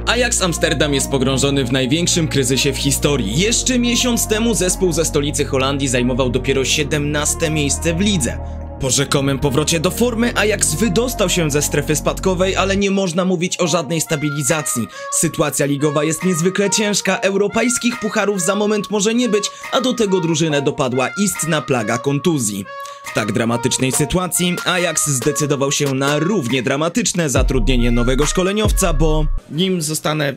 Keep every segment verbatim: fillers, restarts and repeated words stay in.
Ajax Amsterdam jest pogrążony w największym kryzysie w historii. Jeszcze miesiąc temu zespół ze stolicy Holandii zajmował dopiero siedemnaste miejsce w lidze. Po rzekomym powrocie do formy Ajax wydostał się ze strefy spadkowej, ale nie można mówić o żadnej stabilizacji. Sytuacja ligowa jest niezwykle ciężka, europejskich pucharów za moment może nie być, a do tego drużynę dopadła istna plaga kontuzji. W tak dramatycznej sytuacji Ajax zdecydował się na równie dramatyczne zatrudnienie nowego szkoleniowca, bo nim zostanę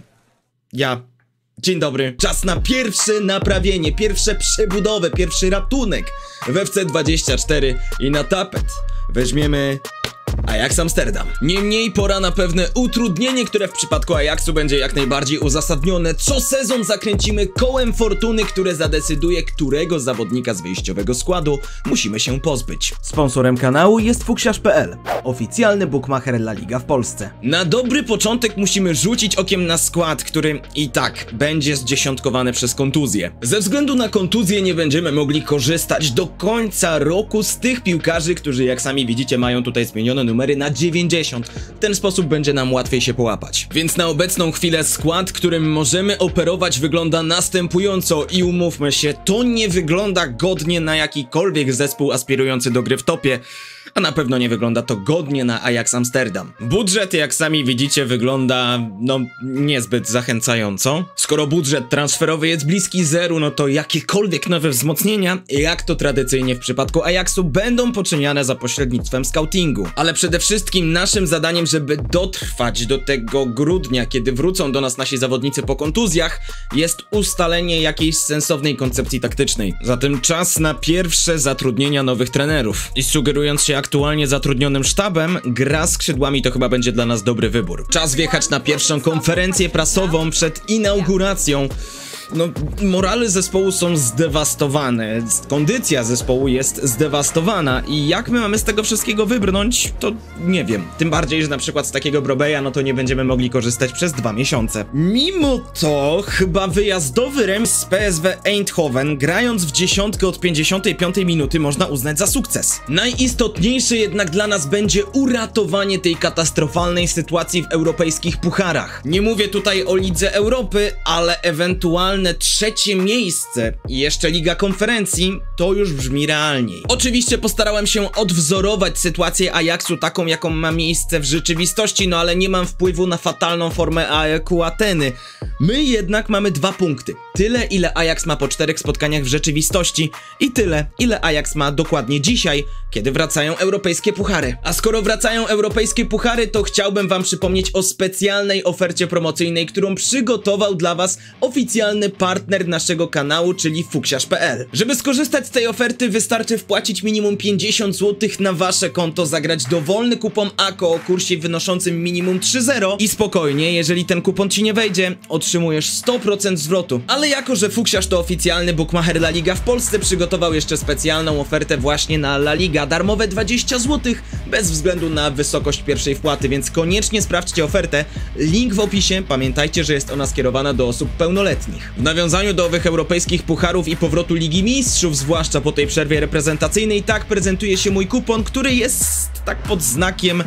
ja. Dzień dobry. Czas na pierwsze naprawienie, pierwsze przebudowę, pierwszy ratunek w F C dwadzieścia cztery i na tapet weźmiemy Ajax Amsterdam. Niemniej pora na pewne utrudnienie, które w przypadku Ajaxu będzie jak najbardziej uzasadnione. Co sezon zakręcimy kołem fortuny, które zadecyduje, którego zawodnika z wyjściowego składu musimy się pozbyć. Sponsorem kanału jest fuksiarz kropka p l, oficjalny bookmacher La Liga w Polsce. Na dobry początek musimy rzucić okiem na skład, który i tak będzie zdziesiątkowany przez kontuzję. Ze względu na kontuzję nie będziemy mogli korzystać do końca roku z tych piłkarzy, którzy jak sami widzicie mają tutaj zmienione numery na dziewięćdziesiąt. W ten sposób będzie nam łatwiej się połapać. Więc na obecną chwilę skład, którym możemy operować, wygląda następująco i umówmy się, to nie wygląda godnie na jakikolwiek zespół aspirujący do gry w topie, a na pewno nie wygląda to godnie na Ajax Amsterdam. Budżet, jak sami widzicie, wygląda no niezbyt zachęcająco. Skoro budżet transferowy jest bliski zeru, no to jakiekolwiek nowe wzmocnienia, jak to tradycyjnie w przypadku Ajaxu, będą poczyniane za pośrednictwem scoutingu. Ale przede wszystkim naszym zadaniem, żeby dotrwać do tego grudnia, kiedy wrócą do nas nasi zawodnicy po kontuzjach, jest ustalenie jakiejś sensownej koncepcji taktycznej. Zatem czas na pierwsze zatrudnienia nowych trenerów. I sugerując się aktualnie zatrudnionym sztabem, gra skrzydłami to chyba będzie dla nas dobry wybór. Czas wjechać na pierwszą konferencję prasową przed inauguracją. No, morale zespołu są zdewastowane, kondycja zespołu jest zdewastowana i jak my mamy z tego wszystkiego wybrnąć, to nie wiem. Tym bardziej, że na przykład z takiego Brobeja, no to nie będziemy mogli korzystać przez dwa miesiące. Mimo to, chyba wyjazdowy remis z P S V Eindhoven, grając w dziesiątkę od pięćdziesiątej piątej minuty, można uznać za sukces. Najistotniejsze jednak dla nas będzie uratowanie tej katastrofalnej sytuacji w europejskich pucharach. Nie mówię tutaj o Lidze Europy, ale ewentualnie trzecie miejsce i jeszcze Liga Konferencji, to już brzmi realniej. Oczywiście postarałem się odwzorować sytuację Ajaxu taką, jaką ma miejsce w rzeczywistości, no ale nie mam wpływu na fatalną formę A E K Ateny. My jednak mamy dwa punkty. Tyle, ile Ajax ma po czterech spotkaniach w rzeczywistości i tyle, ile Ajax ma dokładnie dzisiaj, kiedy wracają europejskie puchary. A skoro wracają europejskie puchary, to chciałbym wam przypomnieć o specjalnej ofercie promocyjnej, którą przygotował dla was oficjalny partner naszego kanału, czyli fuksiarz kropka p l. Żeby skorzystać z tej oferty, wystarczy wpłacić minimum pięćdziesiąt złotych na wasze konto, zagrać dowolny kupon A K O o kursie wynoszącym minimum trzy zero i spokojnie, jeżeli ten kupon ci nie wejdzie, otrzymujesz sto procent zwrotu. Ale jako, że fuksiarz to oficjalny bookmacher La Liga w Polsce, przygotował jeszcze specjalną ofertę właśnie na La Liga. Darmowe dwadzieścia złotych, bez względu na wysokość pierwszej wpłaty, więc koniecznie sprawdźcie ofertę. Link w opisie, pamiętajcie, że jest ona skierowana do osób pełnoletnich. W nawiązaniu do owych europejskich pucharów i powrotu Ligi Mistrzów, zwłaszcza po tej przerwie reprezentacyjnej, tak prezentuje się mój kupon, który jest tak pod znakiem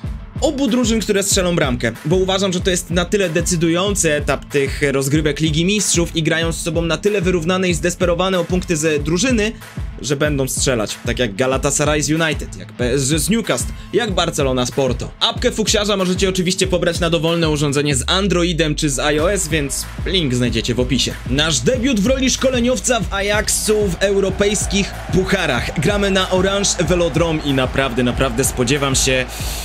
obu drużyn, które strzelą bramkę, bo uważam, że to jest na tyle decydujący etap tych rozgrywek Ligi Mistrzów i grają z sobą na tyle wyrównane i zdesperowane o punkty ze drużyny, że będą strzelać, tak jak Galatasaray z United, jak P S G z Newcastle, jak Barcelona z Porto. Apkę fuksiarza możecie oczywiście pobrać na dowolne urządzenie z Androidem czy z iOS, więc link znajdziecie w opisie. Nasz debiut w roli szkoleniowca w Ajaxu w europejskich pucharach. Gramy na Orange Velodrome i naprawdę, naprawdę spodziewam się...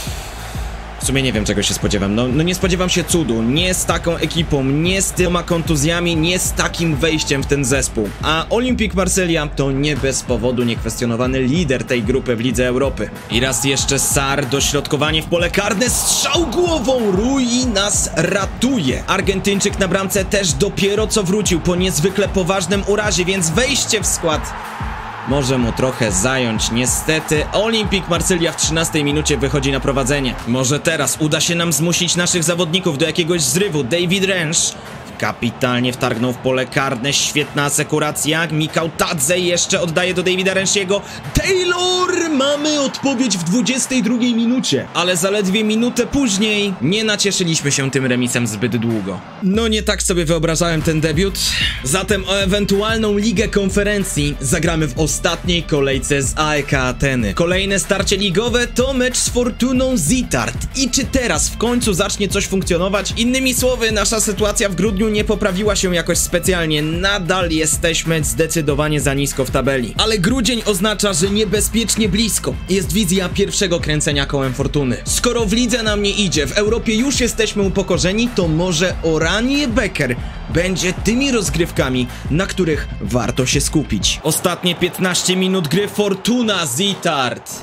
W sumie nie wiem, czego się spodziewam. No, no nie spodziewam się cudu. Nie z taką ekipą, nie z tyloma kontuzjami, nie z takim wejściem w ten zespół. A Olympique Marsylia to nie bez powodu niekwestionowany lider tej grupy w Lidze Europy. I raz jeszcze Sarr, dośrodkowanie w pole karne, strzał głową, Rui nas ratuje. Argentyńczyk na bramce też dopiero co wrócił po niezwykle poważnym urazie, więc wejście w skład może mu trochę zająć. Niestety Olympique Marsylia w trzynastej minucie wychodzi na prowadzenie. Może teraz uda się nam zmusić naszych zawodników do jakiegoś zrywu. David Rensch Kapitalnie wtargnął w pole karne, świetna asekuracja. Mikał Tadze jeszcze oddaje do Davida Renshiego. Taylor! Mamy odpowiedź w dwudziestej drugiej minucie, ale zaledwie minutę później nie nacieszyliśmy się tym remisem zbyt długo. No nie tak sobie wyobrażałem ten debiut. Zatem o ewentualną Ligę Konferencji zagramy w ostatniej kolejce z A E K Ateny. Kolejne starcie ligowe to mecz z Fortuną Zittart. I czy teraz w końcu zacznie coś funkcjonować? Innymi słowy, nasza sytuacja w grudniu nie poprawiła się jakoś specjalnie. Nadal jesteśmy zdecydowanie za nisko w tabeli. Ale grudzień oznacza, że niebezpiecznie blisko jest wizja pierwszego kręcenia kołem fortuny. Skoro w lidze nam nie idzie, w Europie już jesteśmy upokorzeni, to może Oranje Beker będzie tymi rozgrywkami, na których warto się skupić. Ostatnie piętnaście minut gry Fortuna Zittart.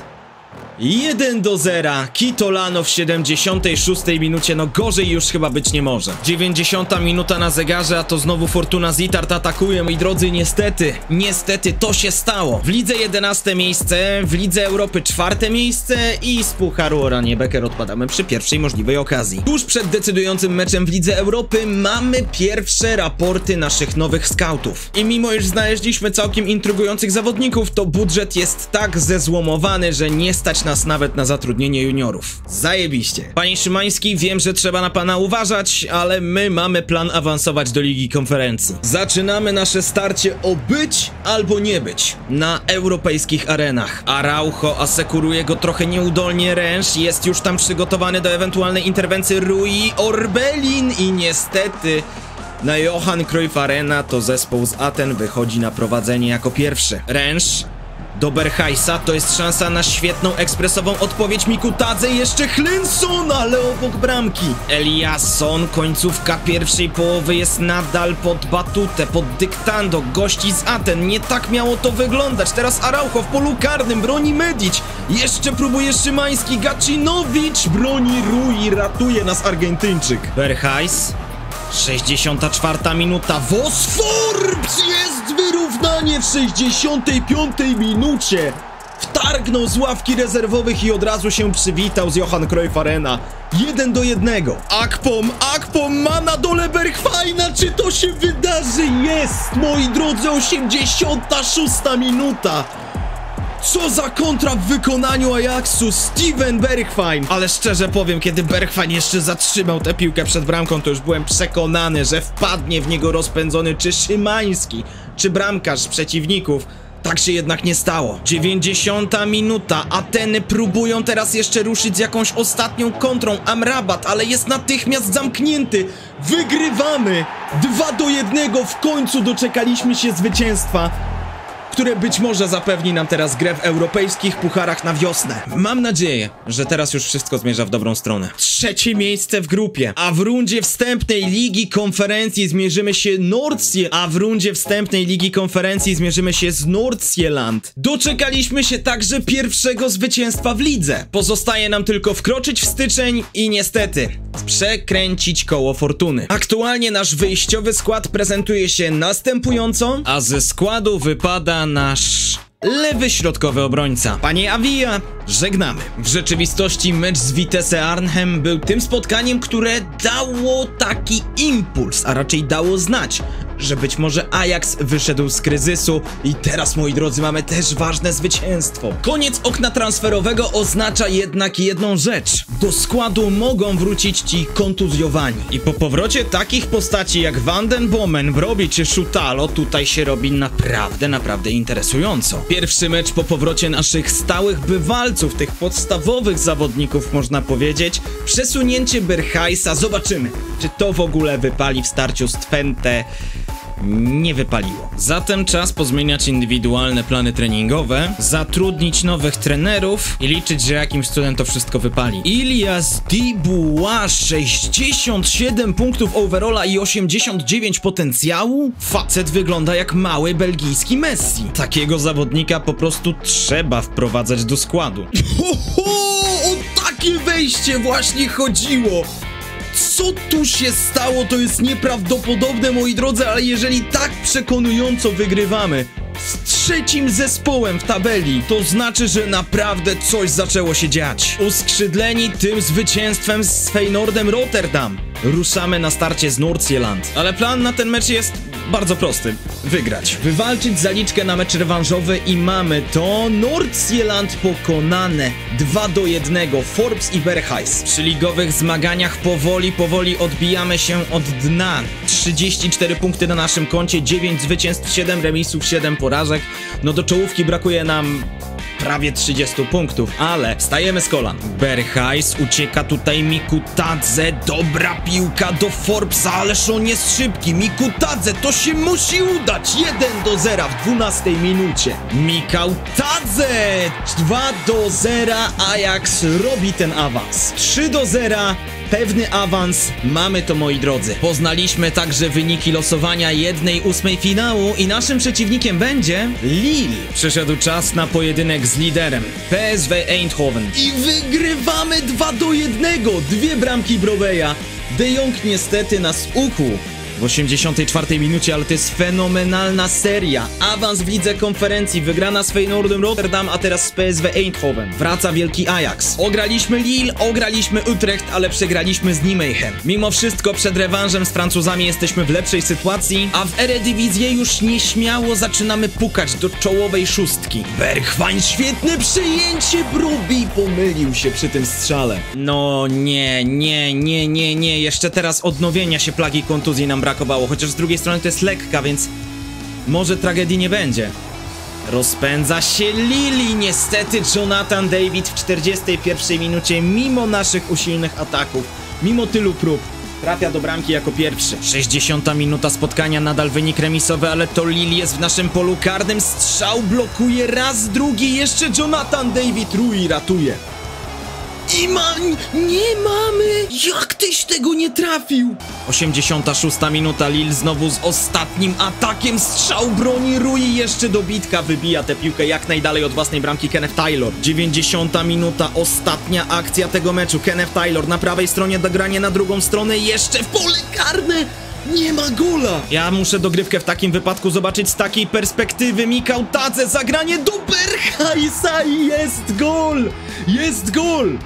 jeden do zera. Kitolano w siedemdziesiątej szóstej minucie, no gorzej już chyba być nie może. dziewięćdziesiąta minuta na zegarze, a to znowu Fortuna Zittart atakuje, moi drodzy, niestety, niestety to się stało. W lidze jedenaste miejsce, w lidze Europy czwarte miejsce i z pucharu Oranje Beker odpadamy przy pierwszej możliwej okazji. Tuż przed decydującym meczem w lidze Europy mamy pierwsze raporty naszych nowych skautów. I mimo iż znaleźliśmy całkiem intrygujących zawodników, to budżet jest tak zezłomowany, że nie stać nas nawet na zatrudnienie juniorów. Zajebiście. Panie Szymański, wiem, że trzeba na pana uważać, ale my mamy plan awansować do Ligi Konferencji. Zaczynamy nasze starcie o być albo nie być na europejskich arenach. Araujo asekuruje go trochę nieudolnie, Rensch jest już tam przygotowany do ewentualnej interwencji Rui Orbelin i niestety na Johan Cruyff Arena to zespół z Aten wychodzi na prowadzenie jako pierwszy. Rensch do Berghuisa, to jest szansa na świetną ekspresową odpowiedź. Miku Tadze, jeszcze Hlenson, ale obok bramki. Eliasson, końcówka pierwszej połowy jest nadal pod batutę, pod dyktando gości z Aten. Nie tak miało to wyglądać. Teraz Araujo w polu karnym, broni Medić. Jeszcze próbuje Szymański, Gacinowicz broni Rui, ratuje nas Argentyńczyk. Berghuis. sześćdziesiąta czwarta minuta. Vosforbs, jest wyrównanie w sześćdziesiątej piątej minucie. Wtargnął z ławki rezerwowych i od razu się przywitał z Johan Cruyff Arena. jeden do jednego. Akpom, Akpom ma na dole Bergwajna. Czy to się wydarzy? Jest, moi drodzy, osiemdziesiąta szósta minuta. Co za kontra w wykonaniu Ajaxu, Steven Bergwijn. Ale szczerze powiem, kiedy Bergwijn jeszcze zatrzymał tę piłkę przed bramką, to już byłem przekonany, że wpadnie w niego rozpędzony czy Szymański, czy bramkarz przeciwników. Tak się jednak nie stało. dziewięćdziesiąta minuta. Ateny próbują teraz jeszcze ruszyć z jakąś ostatnią kontrą. Amrabat, ale jest natychmiast zamknięty. Wygrywamy. dwa do jednego. W końcu doczekaliśmy się zwycięstwa, które być może zapewni nam teraz grę w europejskich pucharach na wiosnę. Mam nadzieję, że teraz już wszystko zmierza w dobrą stronę. Trzecie miejsce w grupie, a w rundzie wstępnej Ligi Konferencji zmierzymy się Nordsje, a w rundzie wstępnej Ligi Konferencji zmierzymy się z Nordsjælland. Doczekaliśmy się także pierwszego zwycięstwa w lidze. Pozostaje nam tylko wkroczyć w styczeń i niestety przekręcić koło fortuny. Aktualnie nasz wyjściowy skład prezentuje się następująco, a ze składu wypada nasz lewy środkowy obrońca. Panie Avila, żegnamy. W rzeczywistości mecz z Vitesse Arnhem był tym spotkaniem, które dało taki impuls, a raczej dało znać, że być może Ajax wyszedł z kryzysu i teraz, moi drodzy, mamy też ważne zwycięstwo. Koniec okna transferowego oznacza jednak jedną rzecz. Do składu mogą wrócić ci kontuzjowani. I po powrocie takich postaci jak Van den Bomen, Brobbey czy Szutalo tutaj się robi naprawdę, naprawdę interesująco. Pierwszy mecz po powrocie naszych stałych bywalców, tych podstawowych zawodników, można powiedzieć. Przesunięcie Berghuisa, zobaczymy, czy to w ogóle wypali w starciu z Twente. Nie wypaliło. Zatem czas pozmieniać indywidualne plany treningowe, zatrudnić nowych trenerów i liczyć, że jakimś cudem to wszystko wypali. Ilias Dubois, sześćdziesiąt siedem punktów overalla i osiemdziesiąt dziewięć potencjału? Facet wygląda jak mały belgijski Messi. Takiego zawodnika po prostu trzeba wprowadzać do składu. Ho, ho, o takie wejście właśnie chodziło! Co tu się stało, to jest nieprawdopodobne, moi drodzy, ale jeżeli tak przekonująco wygrywamy z trzecim zespołem w tabeli. To znaczy, że naprawdę coś zaczęło się dziać. Uskrzydleni tym zwycięstwem z Feyenoordem Rotterdam ruszamy na starcie z Nordsjælland. Ale plan na ten mecz jest bardzo prosty. Wygrać. Wywalczyć zaliczkę na mecz rewanżowy i mamy to. Nordsjælland pokonane dwa do jednego. Forbes i Berghuis. Przy ligowych zmaganiach powoli, powoli odbijamy się od dna. trzydzieści cztery punkty na naszym koncie, dziewięć zwycięstw, siedem remisów, siedem porażek. No do czołówki brakuje nam prawie trzydzieści punktów, ale stajemy z kolan. Berghuis, ucieka tutaj Mikutadze, dobra piłka do Forbesa, ależ on jest szybki. Mikutadze, to się musi udać. jeden do zera w dwunastej minucie. Mikutadze, dwa do zera, Ajax robi ten awans. trzy do zera. Pewny awans, mamy to, moi drodzy. Poznaliśmy także wyniki losowania jednej ósmej finału i naszym przeciwnikiem będzie Lille. Przyszedł czas na pojedynek z liderem P S V Eindhoven. I wygrywamy dwa do jednego. Dwie bramki Brobeja. De Jong niestety nas ukuł w osiemdziesiątej czwartej minucie, ale to jest fenomenalna seria. Awans w lidze konferencji, wygrana z Feyenoordem Rotterdam, a teraz z P S V Eindhoven. Wraca wielki Ajax. Ograliśmy Lille, ograliśmy Utrecht, ale przegraliśmy z Nijmegen. Mimo wszystko przed rewanżem z Francuzami jesteśmy w lepszej sytuacji, a w Eredivisie już nieśmiało zaczynamy pukać do czołowej szóstki. Berghuis, świetne przejęcie, Brobbey pomylił się przy tym strzale. No nie, nie, nie, nie, nie, jeszcze teraz odnowienia się plagi kontuzji nam brakowało, chociaż z drugiej strony to jest lekka, więc może tragedii nie będzie. Rozpędza się Lili, niestety Jonathan David w czterdziestej pierwszej minucie, mimo naszych usilnych ataków, mimo tylu prób, trafia do bramki jako pierwszy. sześćdziesiąta minuta spotkania, nadal wynik remisowy, ale to Lili jest w naszym polu karnym, strzał blokuje raz, drugi, jeszcze Jonathan David Rui ratuje. I ma... nie mamy! Jak tyś tego nie trafił? osiemdziesiąta szósta minuta, Lille znowu z ostatnim atakiem, strzał broni Rui, jeszcze dobitka, wybija tę piłkę jak najdalej od własnej bramki Kenneth Taylor. dziewięćdziesiąta minuta, ostatnia akcja tego meczu, Kenneth Taylor na prawej stronie, dogranie na drugą stronę, jeszcze w pole karne! Nie ma gola! Ja muszę dogrywkę w takim wypadku zobaczyć z takiej perspektywy. Mikutadze, zagranie do Berghuisa i jest gol! Jest gol!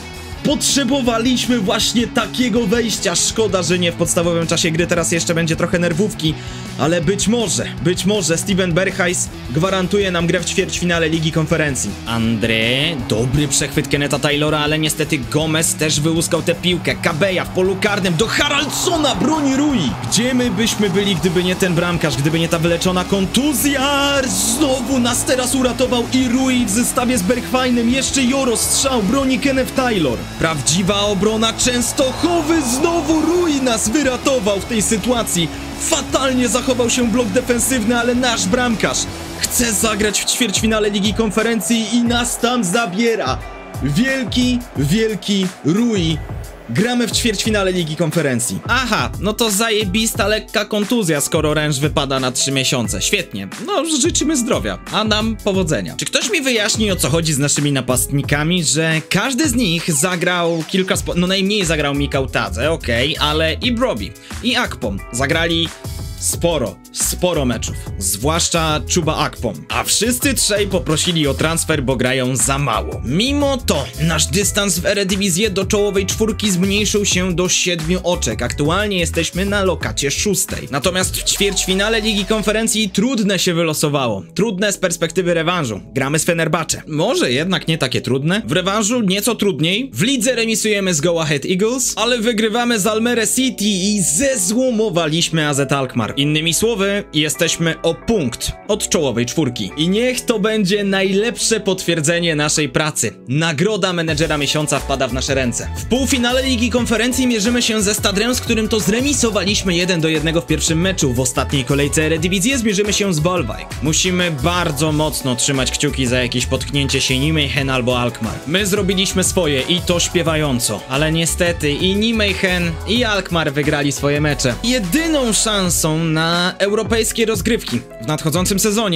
Potrzebowaliśmy właśnie takiego wejścia. Szkoda, że nie w podstawowym czasie gry. Teraz jeszcze będzie trochę nerwówki. Ale być może, być może Steven Berghuis gwarantuje nam grę w ćwierćfinale Ligi Konferencji. André, dobry przechwyt Kennetha Taylora, ale niestety Gomez też wyłuskał tę piłkę. Kabeja w polu karnym do Haraldsona, broni Rui. Gdzie my byśmy byli, gdyby nie ten bramkarz, gdyby nie ta wyleczona kontuzja? Znowu nas teraz uratował i Rui w zestawie z Berghuisem. Jeszcze Joro, strzał, broni Kenneth Taylor. Prawdziwa obrona Częstochowy, znowu Rui nas wyratował w tej sytuacji. Fatalnie zachował się blok defensywny, ale nasz bramkarz chce zagrać w ćwierćfinale Ligi Konferencji i nas tam zabiera. Wielki, wielki Rui. Gramy w ćwierćfinale Ligi Konferencji. Aha, no to zajebista lekka kontuzja, skoro Ręcz wypada na trzy miesiące. Świetnie. No, życzymy zdrowia, a nam powodzenia. Czy ktoś mi wyjaśni, o co chodzi z naszymi napastnikami, że każdy z nich zagrał kilka spo... No najmniej zagrał Mikutadze, okej, okay, ale i Brobbey, i Akpom zagrali sporo, sporo meczów. Zwłaszcza Chuba Akpom. A wszyscy trzej poprosili o transfer, bo grają za mało. Mimo to nasz dystans w Eredivisie do czołowej czwórki zmniejszył się do siedmiu oczek. Aktualnie jesteśmy na lokacie szóstej. Natomiast w ćwierćfinale Ligi Konferencji trudne się wylosowało. Trudne z perspektywy rewanżu. Gramy z Fenerbahce. Może jednak nie takie trudne. W rewanżu nieco trudniej. W lidze remisujemy z Go Ahead Eagles, ale wygrywamy z Almere City i zezłomowaliśmy A Z Alkmaar. Innymi słowy, jesteśmy o punkt od czołowej czwórki. I niech to będzie najlepsze potwierdzenie naszej pracy. Nagroda menedżera miesiąca wpada w nasze ręce. W półfinale Ligi Konferencji mierzymy się ze Stade Reims, z którym to zremisowaliśmy jeden do jednego w pierwszym meczu. W ostatniej kolejce Eredivisie zmierzymy się z Bolwijk. Musimy bardzo mocno trzymać kciuki za jakieś potknięcie się Nijmegen albo Alkmaar. My zrobiliśmy swoje i to śpiewająco. Ale niestety i Nijmegen i Alkmaar wygrali swoje mecze. Jedyną szansą na europejskie rozgrywki w nadchodzącym sezonie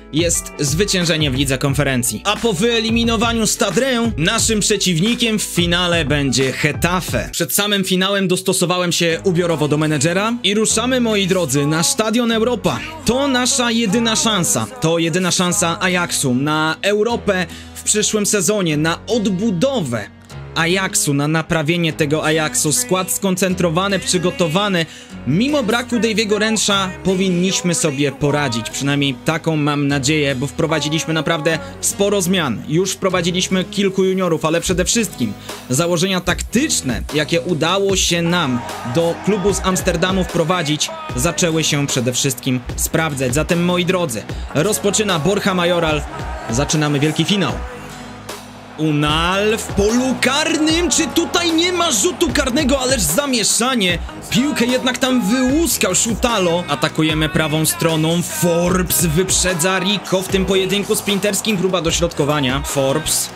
jest zwyciężenie w Lidze Konferencji. A po wyeliminowaniu Stadrę, naszym przeciwnikiem w finale będzie Getafe. Przed samym finałem dostosowałem się ubiorowo do menedżera i ruszamy, moi drodzy, na Stadion Europa. To nasza jedyna szansa, to jedyna szansa Ajaxu na Europę w przyszłym sezonie, na odbudowę Ajaxu, na naprawienie tego Ajaxu. Skład skoncentrowany, przygotowany. Mimo braku Daviego Rensha powinniśmy sobie poradzić. Przynajmniej taką mam nadzieję, bo wprowadziliśmy naprawdę sporo zmian. Już wprowadziliśmy kilku juniorów, ale przede wszystkim założenia taktyczne, jakie udało się nam do klubu z Amsterdamu wprowadzić, zaczęły się przede wszystkim sprawdzać. Zatem, moi drodzy, rozpoczyna Borja Mayoral. Zaczynamy wielki finał. Unal w polu karnym. Czy tutaj nie ma rzutu karnego? Ależ zamieszanie. Piłkę jednak tam wyłuskał Szutalo. Atakujemy prawą stroną. Forbes wyprzedza Rico w tym pojedynku sprinterskim. Próba dośrodkowania. Forbes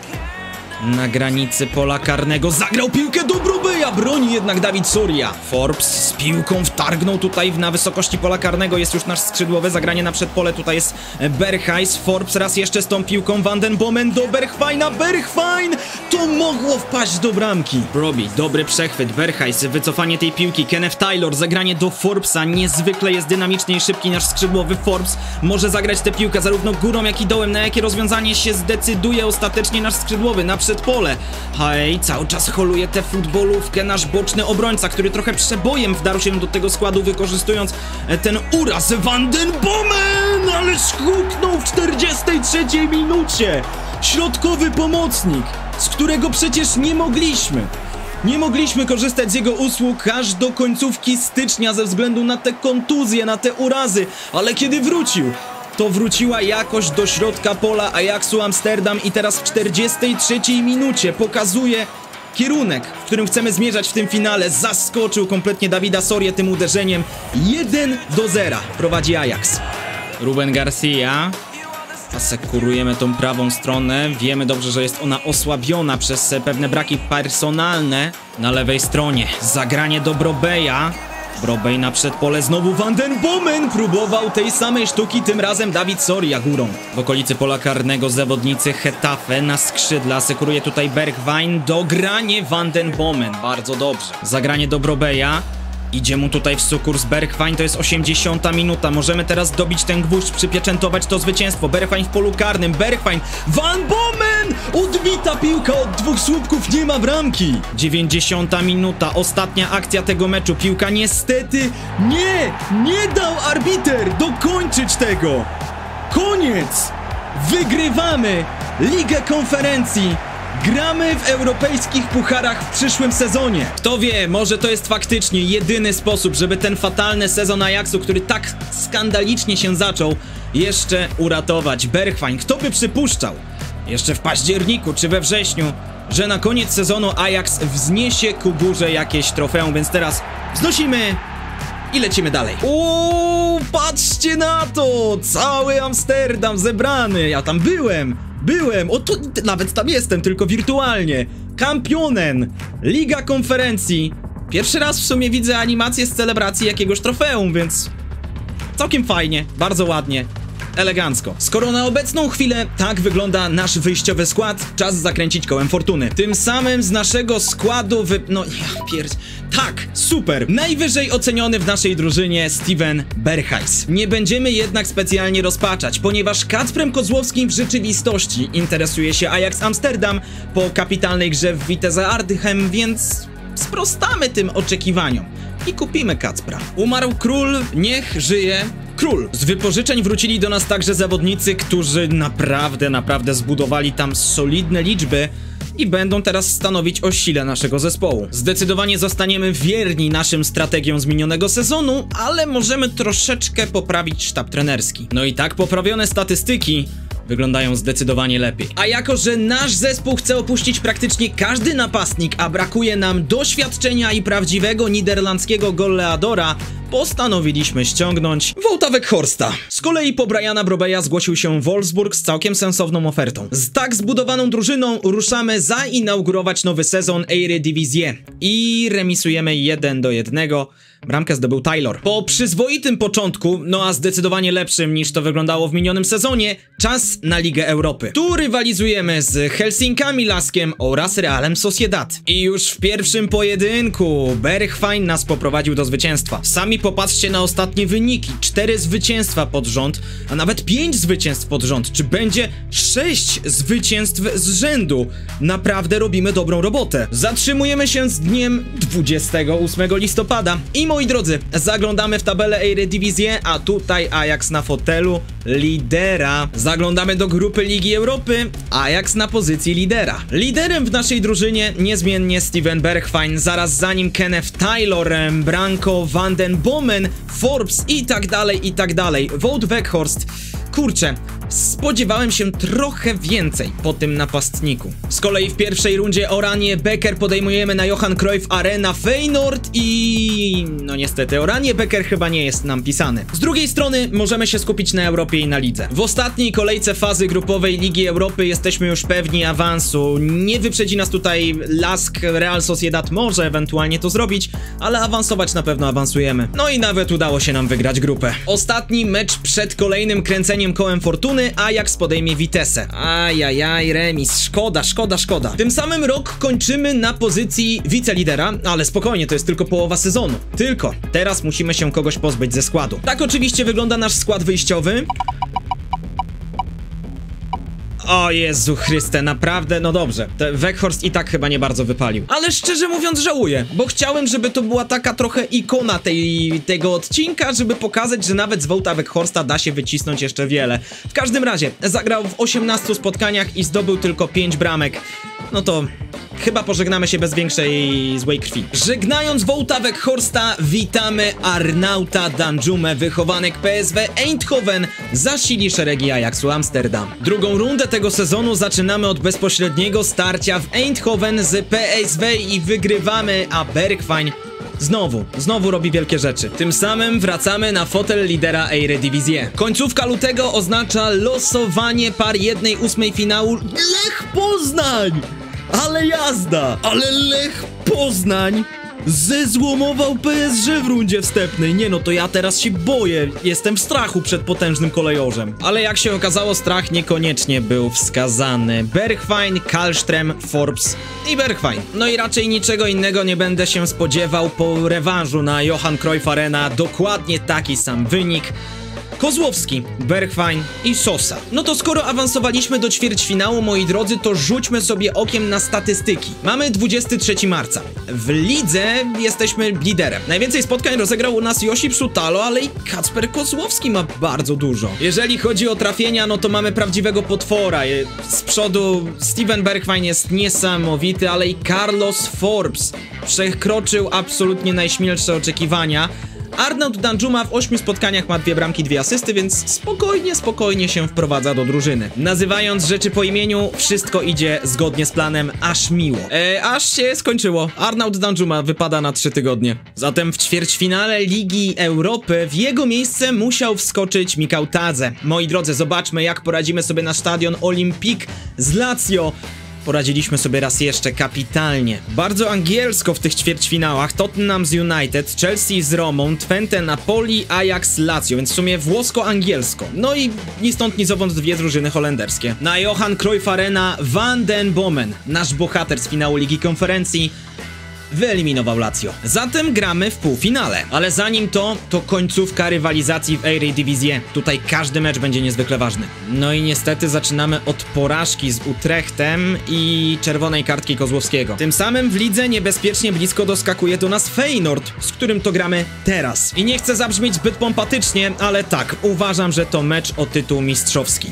na granicy pola karnego. Zagrał piłkę do Brobeja. Broni jednak David Soria. Forbes z piłką wtargnął tutaj na wysokości pola karnego. Jest już nasz skrzydłowy. Zagranie na przedpole. Tutaj jest Berghuis. Forbes raz jeszcze z tą piłką. Van den Bomen do Bergwijna. Bergwijn! To mogło wpaść do bramki. Robi dobry przechwyt. Berghuis, wycofanie tej piłki. Kenneth Taylor, zagranie do Forbesa. Niezwykle jest dynamiczny i szybki nasz skrzydłowy. Forbes może zagrać tę piłkę zarówno górą, jak i dołem. Na jakie rozwiązanie się zdecyduje ostatecznie nasz skrzydłowy? Na przedpole. Hej, cały czas holuje tę futbolówkę nasz boczny obrońca, który trochę przebojem wdarł się do tego składu, wykorzystując ten uraz. Van den Bomen! Ależ huknął w czterdziestej trzeciej minucie. Środkowy pomocnik, z którego przecież nie mogliśmy. Nie mogliśmy korzystać z jego usług aż do końcówki stycznia ze względu na te kontuzje, na te urazy, ale kiedy wrócił, to wróciła jakoś do środka pola Ajaxu Amsterdam i teraz w czterdziestej trzeciej minucie pokazuje kierunek, w którym chcemy zmierzać w tym finale. Zaskoczył kompletnie Davida Sorię tym uderzeniem. jeden do zera prowadzi Ajax. Ruben Garcia. Asekurujemy tą prawą stronę. Wiemy dobrze, że jest ona osłabiona przez pewne braki personalne na lewej stronie. Zagranie do Brobeja. Brobej na przedpole, znowu Van den Bomen próbował tej samej sztuki, tym razem David Soria górą. W okolicy pola karnego zawodnicy Getafe na skrzydle, asekuruje tutaj Bergwijn, dogranie Van den Bomen, bardzo dobrze. Zagranie do Brobeja, idzie mu tutaj w sukurs Bergwijn, to jest osiemdziesiąta minuta, możemy teraz dobić ten gwóźdź, przypieczętować to zwycięstwo. Bergwijn w polu karnym, Bergwijn, Van Bomen! Odbita piłka od dwóch słupków, nie ma bramki. dziewięćdziesiąta minuta, ostatnia akcja tego meczu, piłka niestety nie, nie dał arbiter dokończyć tego. Koniec! Wygrywamy Ligę Konferencji. Gramy w europejskich pucharach w przyszłym sezonie. Kto wie, może to jest faktycznie jedyny sposób, żeby ten fatalny sezon Ajaxu, który tak skandalicznie się zaczął, jeszcze uratować. Bergwijn, kto by przypuszczał, jeszcze w październiku czy we wrześniu, że na koniec sezonu Ajax wzniesie ku górze jakieś trofeum, więc teraz wznosimy i lecimy dalej. Uuu, patrzcie na to! Cały Amsterdam zebrany, ja tam byłem. Byłem, o to nawet tam jestem, tylko wirtualnie. Kampionen, Liga Konferencji. Pierwszy raz w sumie widzę animację z celebracji jakiegoś trofeum, więc całkiem fajnie, bardzo ładnie, elegancko. Skoro na obecną chwilę tak wygląda nasz wyjściowy skład, czas zakręcić kołem fortuny. Tym samym z naszego składu wy... no ja pierd... Tak, super! Najwyżej oceniony w naszej drużynie Steven Berghuis. Nie będziemy jednak specjalnie rozpaczać, ponieważ Kacprem Kozłowskim w rzeczywistości interesuje się Ajax Amsterdam po kapitalnej grze w Vitesse Arnhem, więc sprostamy tym oczekiwaniom i kupimy Kacpra. Umarł król, niech żyje król. Z wypożyczeń wrócili do nas także zawodnicy, którzy naprawdę, naprawdę zbudowali tam solidne liczby i będą teraz stanowić o sile naszego zespołu. Zdecydowanie zostaniemy wierni naszym strategiom z minionego sezonu, ale możemy troszeczkę poprawić sztab trenerski. No i tak poprawione statystyki wyglądają zdecydowanie lepiej. A jako że nasz zespół chce opuścić praktycznie każdy napastnik, a brakuje nam doświadczenia i prawdziwego niderlandzkiego golleadora, postanowiliśmy ściągnąć Wout'a Weghorsta. Z kolei po Briana Brobeja zgłosił się Wolfsburg z całkiem sensowną ofertą. Z tak zbudowaną drużyną ruszamy zainaugurować nowy sezon Eredivisie i remisujemy jeden do jednego Bramkę zdobył Taylor. Po przyzwoitym początku, no a zdecydowanie lepszym niż to wyglądało w minionym sezonie, czas na Ligę Europy. Tu rywalizujemy z Helsinkami Laskiem oraz Realem Sociedad. I już w pierwszym pojedynku Bergwijn nas poprowadził do zwycięstwa. Sami popatrzcie na ostatnie wyniki. Cztery zwycięstwa pod rząd, a nawet pięć zwycięstw pod rząd. Czy będzie sześć zwycięstw z rzędu? Naprawdę robimy dobrą robotę. Zatrzymujemy się z dniem dwudziestego ósmego listopada. I moi drodzy, zaglądamy w tabelę Eredivisie, a tutaj Ajax na fotelu lidera. Zaglądamy do grupy Ligi Europy. Ajax na pozycji lidera. Liderem w naszej drużynie niezmiennie Steven Bergwijn, zaraz za nim Kenneth Taylor, Branko van den Bomen, Forbes i tak dalej, i tak dalej. Wout Weghorst. Kurczę, spodziewałem się trochę więcej po tym napastniku. Z kolei w pierwszej rundzie Oranje Becker podejmujemy na Johan Cruyff Arena Feyenoord i... no niestety Oranje Becker chyba nie jest nam pisany. Z drugiej strony możemy się skupić na Europie i na lidze. W ostatniej kolejce fazy grupowej Ligi Europy jesteśmy już pewni awansu. Nie wyprzedzi nas tutaj Lask, Real Sociedad może ewentualnie to zrobić, ale awansować na pewno awansujemy. No i nawet udało się nam wygrać grupę. Ostatni mecz przed kolejnym kręceniem kołem fortuny Ajax podejmie Vitesse. Ajajaj, remis. Szkoda, szkoda, szkoda. Tym samym rok kończymy na pozycji wicelidera, ale spokojnie, to jest tylko połowa sezonu. Tylko teraz musimy się kogoś pozbyć ze składu. Tak oczywiście wygląda nasz skład wyjściowy. O Jezu Chryste, naprawdę, no dobrze. Te Weghorst i tak chyba nie bardzo wypalił. Ale szczerze mówiąc żałuję, bo chciałem, żeby to była taka trochę ikona tej, tego odcinka, żeby pokazać, że nawet z Wouta Weghorsta da się wycisnąć jeszcze wiele. W każdym razie, zagrał w osiemnastu spotkaniach i zdobył tylko pięć bramek. No to... chyba pożegnamy się bez większej złej krwi. Żegnając Wouta Weghorsta, witamy Arnauta Danjumę, wychowanek P S V Eindhoven, zasili szeregi Ajaxu Amsterdam. Drugą rundę tego sezonu zaczynamy od bezpośredniego starcia w Eindhoven z P S V i wygrywamy, a Bergwijn Znowu, znowu robi wielkie rzeczy. Tym samym wracamy na fotel lidera Eredivisie. Końcówka lutego oznacza losowanie par jednej ósmej finału Lech Poznań! Ale jazda! Ale Lech Poznań zezłomował P S G w rundzie wstępnej. Nie no, to ja teraz się boję. Jestem w strachu przed potężnym kolejorzem. Ale jak się okazało, strach niekoniecznie był wskazany. Bergwijn, Kallström, Forbes i Bergwijn. No i raczej niczego innego nie będę się spodziewał po rewanżu na Johan Cruyff Arena. Dokładnie taki sam wynik. Kozłowski, Bergwijn i Sosa. No to skoro awansowaliśmy do ćwierćfinału, moi drodzy, to rzućmy sobie okiem na statystyki. Mamy dwudziestego trzeciego marca. W lidze jesteśmy liderem. Najwięcej spotkań rozegrał u nas Josip Szutalo, ale i Kacper Kozłowski ma bardzo dużo. Jeżeli chodzi o trafienia, no to mamy prawdziwego potwora. Z przodu Steven Bergwijn jest niesamowity, ale i Carlos Forbes przekroczył absolutnie najśmielsze oczekiwania. Arnaut Danjuma w ośmiu spotkaniach ma dwie bramki, dwie asysty, więc spokojnie, spokojnie się wprowadza do drużyny. Nazywając rzeczy po imieniu, wszystko idzie zgodnie z planem, aż miło. E, aż się skończyło. Arnaut Danjuma wypada na trzy tygodnie. Zatem w ćwierćfinale Ligi Europy w jego miejsce musiał wskoczyć Mikał Tadze. Moi drodzy, zobaczmy, jak poradzimy sobie na stadion Olympique z Lazio. Poradziliśmy sobie raz jeszcze kapitalnie. Bardzo angielsko w tych ćwierćfinałach. Tottenham z United, Chelsea z Romą, Twente Napoli, Ajax Lazio, więc w sumie włosko-angielsko. No i ni stąd ni zowąd dwie drużyny holenderskie. Na Johan Cruyff Arena Van den Bomen, nasz bohater z finału Ligi Konferencji, wyeliminował Lazio. Zatem gramy w półfinale. Ale zanim to, to końcówka rywalizacji w Eredivisie. Tutaj każdy mecz będzie niezwykle ważny. No i niestety zaczynamy od porażki z Utrechtem i czerwonej kartki Kozłowskiego. Tym samym w lidze niebezpiecznie blisko doskakuje do nas Feyenoord, z którym to gramy teraz. I nie chcę zabrzmieć zbyt pompatycznie, ale tak, uważam, że to mecz o tytuł mistrzowski.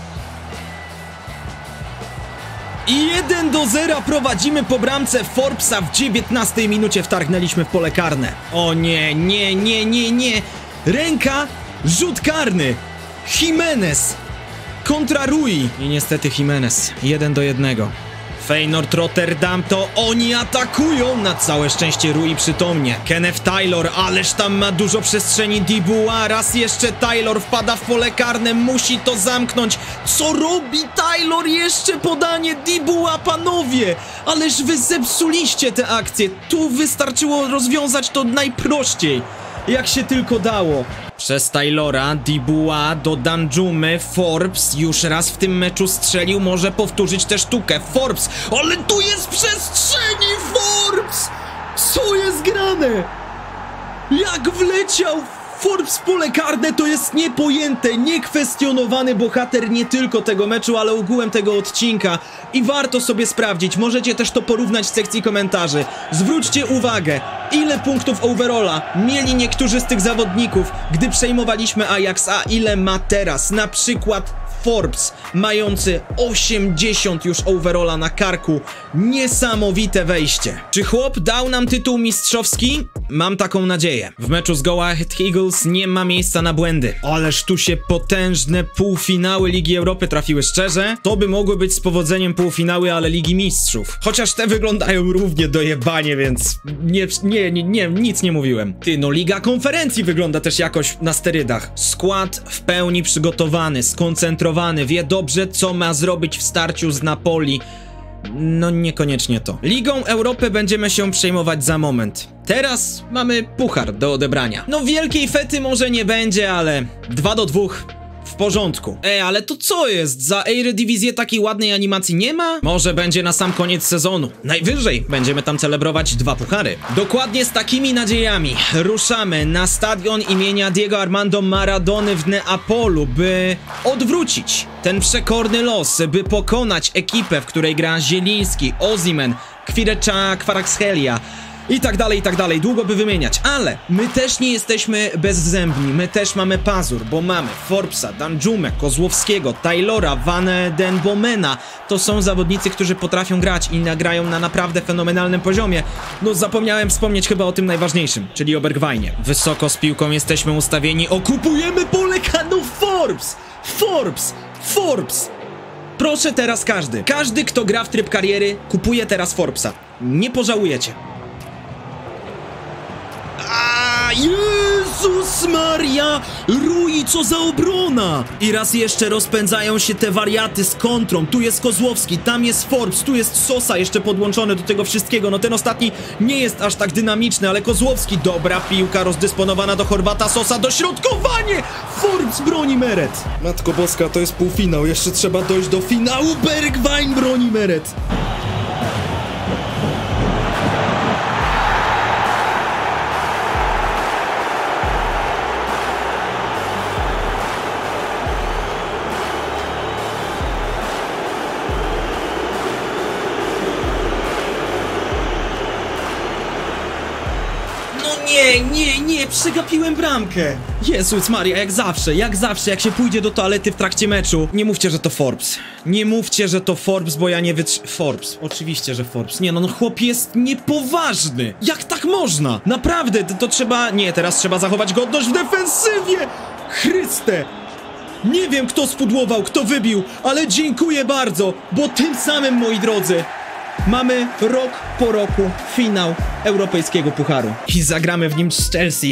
I jeden do zera prowadzimy po bramce Forbesa. W dziewiętnastej minucie wtargnęliśmy w pole karne. O nie, nie, nie, nie, nie. Ręka, rzut karny. Jimenez kontra Rui. I niestety Jimenez. jeden do jednego. Feyenoord Rotterdam, to oni atakują. Na całe szczęście Rui przytomnie. Kenneth Taylor, ależ tam ma dużo przestrzeni. Dibuła, raz jeszcze Taylor wpada w pole karne, musi to zamknąć. Co robi Taylor? Jeszcze podanie. Dibuła, panowie, ależ wy zepsuliście tę akcję. Tu wystarczyło rozwiązać to najprościej. jak się tylko dało. Przez Taylora, Dibuła do Danjumy, Forbes już raz w tym meczu strzelił, może powtórzyć tę sztukę. Forbes, ale tu jest przestrzeni, Forbes! Co jest grane? Jak wleciał Forbes w pole karne, to jest niepojęte, niekwestionowany bohater nie tylko tego meczu, ale ogółem tego odcinka. I warto sobie sprawdzić, możecie też to porównać w sekcji komentarzy. Zwróćcie uwagę, ile punktów overalla mieli niektórzy z tych zawodników, gdy przejmowaliśmy Ajax, a ile ma teraz. Na przykład Forbes, mający osiemdziesiąt już overalla na karku. Niesamowite wejście. Czy chłop dał nam tytuł mistrzowski? Mam taką nadzieję. W meczu z Go Ahead Eagles nie ma miejsca na błędy. Ależ tu się potężne półfinały Ligi Europy trafiły. Szczerze, to by mogły być z powodzeniem półfinały, ale Ligi Mistrzów. Chociaż te wyglądają równie dojebanie, więc nie, nie, nie, nie, nic nie mówiłem. Ty, no Liga Konferencji wygląda też jakoś na sterydach. Skład w pełni przygotowany, skoncentrowany, wie dobrze, co ma zrobić w starciu z Napoli. No niekoniecznie to. Ligą Europy będziemy się przejmować za moment. Teraz mamy puchar do odebrania. No wielkiej fety może nie będzie, ale dwa do dwóch w porządku. Ej, ale to co jest? Za Eredivisie takiej ładnej animacji nie ma? Może będzie na sam koniec sezonu. Najwyżej będziemy tam celebrować dwa puchary. Dokładnie z takimi nadziejami ruszamy na stadion imienia Diego Armando Maradony w Neapolu, by odwrócić ten przekorny los, by pokonać ekipę, w której gra Zieliński, Osimhen, Kwirecza, Kvaratskhelia i tak dalej, i tak dalej. Długo by wymieniać, ale my też nie jesteśmy bezzębni. My też mamy pazur, bo mamy Forbesa, Danjumę, Kozłowskiego, Taylora, Van den Bomena. To są zawodnicy, którzy potrafią grać i nagrają na naprawdę fenomenalnym poziomie. No zapomniałem wspomnieć chyba o tym najważniejszym, czyli o Bergwijnie. Wysoko z piłką jesteśmy ustawieni. Okupujemy pole karne. Forbes! Forbes! Forbes! Proszę teraz każdy, każdy kto gra w tryb kariery, kupuje teraz Forbesa. Nie pożałujecie. A Jezus Maria! Rui, co za obrona! I raz jeszcze rozpędzają się te wariaty z kontrą. Tu jest Kozłowski, tam jest Forbes, tu jest Sosa jeszcze podłączony do tego wszystkiego. No ten ostatni nie jest aż tak dynamiczny, ale Kozłowski, dobra piłka rozdysponowana do Chorwata, Sosa, dośrodkowanie! Forbes broni Meret. Matko Boska, to jest półfinał, jeszcze trzeba dojść do finału. Bergwijn broni Meret. Nie, nie, nie, przegapiłem bramkę. Jezus Maria, jak zawsze, jak zawsze, jak się pójdzie do toalety w trakcie meczu. Nie mówcie, że to Forbes. Nie mówcie, że to Forbes, bo ja nie wytrzy... Forbes, oczywiście, że Forbes. Nie no, no chłop jest niepoważny. Jak tak można? Naprawdę, to, to trzeba... Nie, teraz trzeba zachować godność w defensywie. Chryste. Nie wiem, kto spudłował, kto wybił, ale dziękuję bardzo, bo tym samym, moi drodzy, mamy rok po roku finał europejskiego pucharu. I zagramy w nim z Chelsea.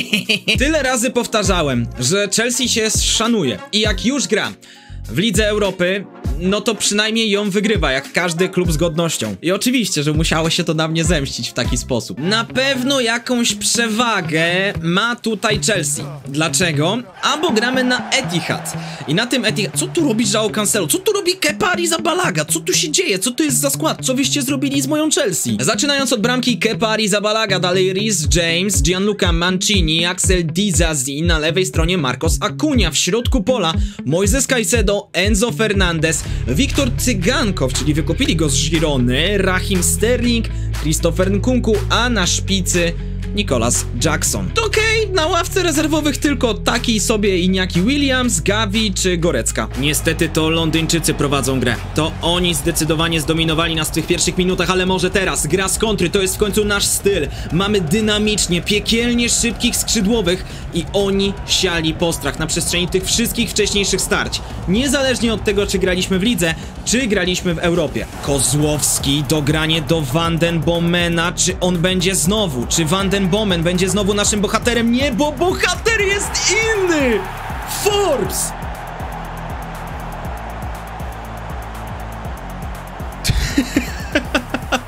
Tyle razy powtarzałem, że Chelsea się szanuje. I jak już gra w Lidze Europy, no to przynajmniej ją wygrywa, jak każdy klub z godnością. I oczywiście, że musiało się to na mnie zemścić w taki sposób. Na pewno jakąś przewagę ma tutaj Chelsea. Dlaczego? A bo gramy na Etihad. I na tym Etihad... Co tu robi João Cancelo? Co tu robi Kepa Arrizabalaga? Co tu się dzieje? Co to jest za skład? Co wyście zrobili z moją Chelsea? Zaczynając od bramki Kepa Arrizabalaga, dalej Reece James, Gianluca Mancini, Axel Disasi, na lewej stronie Marcos Acuna, w środku pola Moises Caicedo, Enzo Fernandez, Wiktor Cygankow, czyli wykupili go z Girony, Raheem Sterling, Christopher Nkunku, a na szpicy Nicolas Jackson. To okej, okay, na ławce rezerwowych tylko taki sobie Iñaki Williams, Gavi czy Gorecka. Niestety to Londyńczycy prowadzą grę. To oni zdecydowanie zdominowali nas w tych pierwszych minutach, ale może teraz. Gra z kontry, to jest w końcu nasz styl. Mamy dynamicznie, piekielnie szybkich skrzydłowych i oni siali postrach na przestrzeni tych wszystkich wcześniejszych starć. Niezależnie od tego, czy graliśmy w lidze, czy graliśmy w Europie. Kozłowski, dogranie do Van den Bomena, czy on będzie znowu, czy Van den Bomen będzie znowu naszym bohaterem? Nie, bo bohater jest inny! Forbes!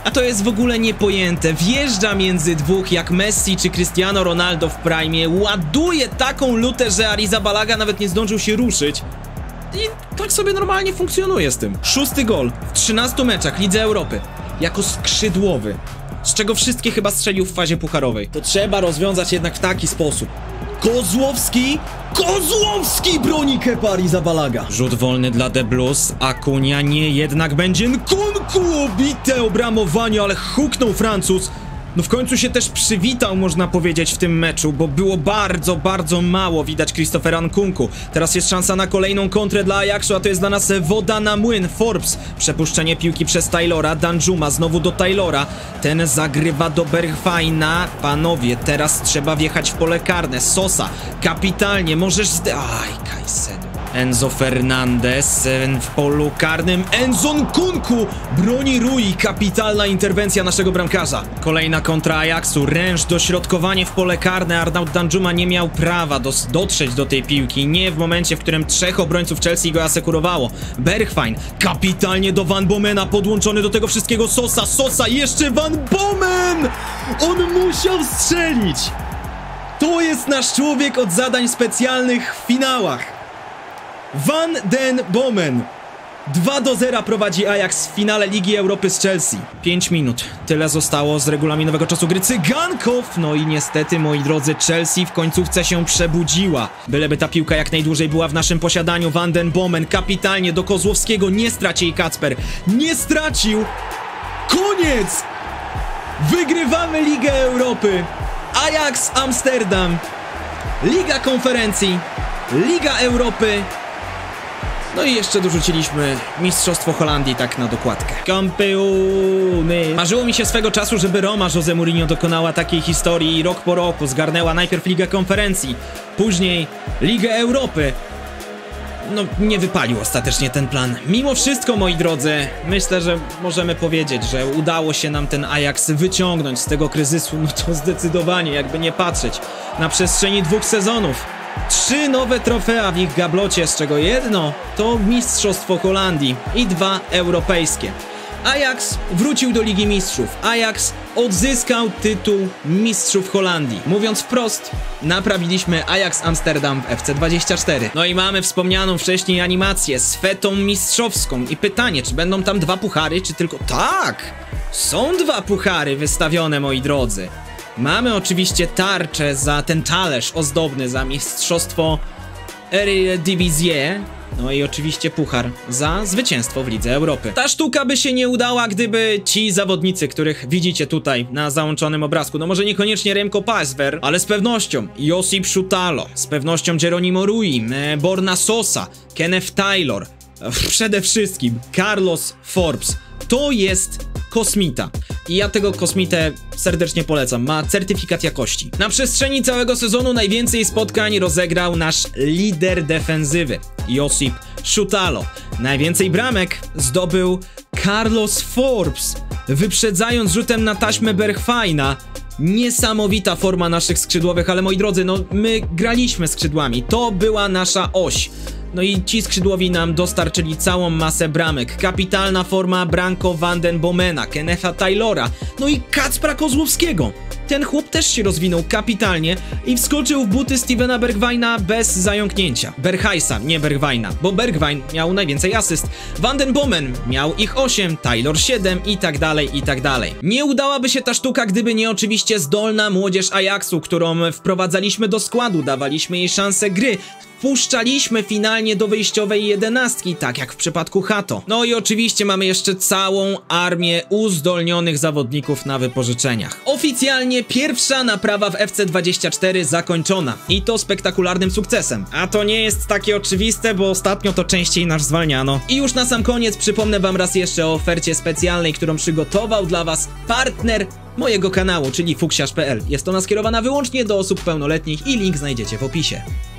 A to jest w ogóle niepojęte. Wjeżdża między dwóch jak Messi czy Cristiano Ronaldo w prime. Ładuje taką lutę, że Arrizabalaga nawet nie zdążył się ruszyć. I tak sobie normalnie funkcjonuje z tym. Szósty gol w trzynastu meczach Lidze Europy. Jako skrzydłowy. Z czego wszystkie chyba strzelił w fazie pucharowej. To trzeba rozwiązać jednak w taki sposób. Kozłowski! Kozłowski broni Kepa Arrizabalaga. Rzut wolny dla The Blues. Akunia nie, jednak będzie Nkunku. Obite obramowanie, ale huknął Francuz. No w końcu się też przywitał, można powiedzieć, w tym meczu, bo było bardzo, bardzo mało widać Christophera Nkunku. Teraz jest szansa na kolejną kontrę dla Ajaxu, a to jest dla nas woda na młyn. Forbes, przepuszczenie piłki przez Taylora, Danjuma znowu do Taylora. Ten zagrywa do Bergwijna. Panowie, teraz trzeba wjechać w pole karne. Sosa, kapitalnie, możesz zde... Aj, Caicedo. Enzo Fernandez w polu karnym. Enzo Nkunku broni Rui. Kapitalna interwencja naszego bramkarza. Kolejna kontra Ajaxu. Ręcz, dośrodkowanie w pole karne. Arnaud Danjuma nie miał prawa dos dotrzeć do tej piłki. Nie w momencie, w którym trzech obrońców Chelsea go asekurowało. Bergwijn kapitalnie do Van Bomena. Podłączony do tego wszystkiego Sosa. Sosa, jeszcze Van Bomen! On musiał strzelić! To jest nasz człowiek od zadań specjalnych w finałach. Van den Bomen. dwa do zera prowadzi Ajax w finale Ligi Europy z Chelsea. pięć minut. Tyle zostało z regulaminowego czasu gry. Cygankow! No i niestety, moi drodzy, Chelsea w końcówce się przebudziła. Byleby ta piłka jak najdłużej była w naszym posiadaniu. Van den Bomen kapitalnie do Kozłowskiego. Nie straci jej Kacper. Nie stracił! Koniec! Wygrywamy Ligę Europy. Ajax Amsterdam. Liga Konferencji. Liga Europy. No i jeszcze dorzuciliśmy Mistrzostwo Holandii tak na dokładkę. Kampeony. Marzyło mi się swego czasu, żeby Roma Jose Mourinho dokonała takiej historii i rok po roku zgarnęła najpierw Ligę Konferencji, później Ligę Europy. No, nie wypalił ostatecznie ten plan. Mimo wszystko, moi drodzy, myślę, że możemy powiedzieć, że udało się nam ten Ajax wyciągnąć z tego kryzysu, no to zdecydowanie, jakby nie patrzeć, na przestrzeni dwóch sezonów. Trzy nowe trofea w ich gablocie, z czego jedno to Mistrzostwo Holandii i dwa europejskie. Ajax wrócił do Ligi Mistrzów. Ajax odzyskał tytuł Mistrzów Holandii. Mówiąc wprost, naprawiliśmy Ajax Amsterdam w F C dwadzieścia cztery. No i mamy wspomnianą wcześniej animację z fetą mistrzowską. I pytanie, czy będą tam dwa puchary, czy tylko... Tak! Są dwa puchary wystawione, moi drodzy. Mamy oczywiście tarczę za ten talerz ozdobny, za mistrzostwo Eredivisie. No i oczywiście puchar za zwycięstwo w Lidze Europy. Ta sztuka by się nie udała, gdyby ci zawodnicy, których widzicie tutaj na załączonym obrazku, no może niekoniecznie Remco Pasver, ale z pewnością Josip Szutalo, z pewnością Geronimo Rui, Borna Sosa, Kenneth Taylor, przede wszystkim Carlos Forbes. To jest kosmita. I ja tego kosmitę serdecznie polecam. Ma certyfikat jakości. Na przestrzeni całego sezonu najwięcej spotkań rozegrał nasz lider defensywy, Josip Szutalo. Najwięcej bramek zdobył Carlos Forbes, wyprzedzając rzutem na taśmę Bergwijna. Niesamowita forma naszych skrzydłowych, ale moi drodzy, no my graliśmy skrzydłami. To była nasza oś. No i ci skrzydłowi nam dostarczyli całą masę bramek. Kapitalna forma Branko van den Bomena, Kennetha Taylora, no i Kacpra Kozłowskiego. Ten chłop też się rozwinął kapitalnie i wskoczył w buty Stevena Bergwijna bez zająknięcia. Berghuisa, nie Bergwijna, bo Bergwijn miał najwięcej asyst. Van den Bomen miał ich osiem, Taylor siedem i tak dalej, i tak dalej. Nie udałaby się ta sztuka, gdyby nie oczywiście zdolna młodzież Ajaxu, którą wprowadzaliśmy do składu, dawaliśmy jej szansę gry. Wpuszczaliśmy finalnie do wyjściowej jedenastki, tak jak w przypadku Hato. No i oczywiście mamy jeszcze całą armię uzdolnionych zawodników na wypożyczeniach. Oficjalnie pierwsza naprawa w F C dwadzieścia cztery zakończona. I to spektakularnym sukcesem. A to nie jest takie oczywiste, bo ostatnio to częściej nas zwalniano. I już na sam koniec przypomnę wam raz jeszcze o ofercie specjalnej, którą przygotował dla was partner mojego kanału, czyli fuksiarz kropka p l. Jest ona skierowana wyłącznie do osób pełnoletnich i link znajdziecie w opisie.